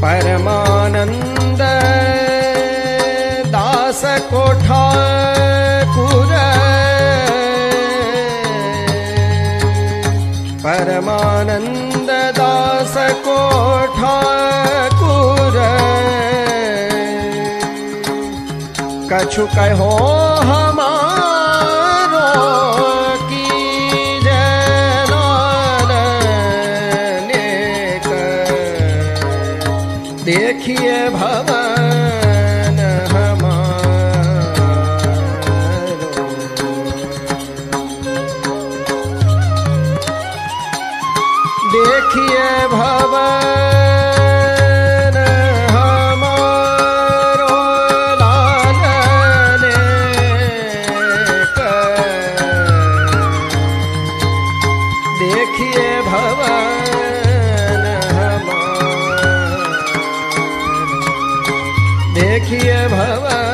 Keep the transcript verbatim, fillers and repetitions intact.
परमानंद दास को ठाकुर, परमानंद दास को ठाकुर, कछु कहो हमारो की जनानेक, देखिए भवन हमारो, देखिए भवन हमारो लालने का, देखिए भवन हमारो, देखिए भवन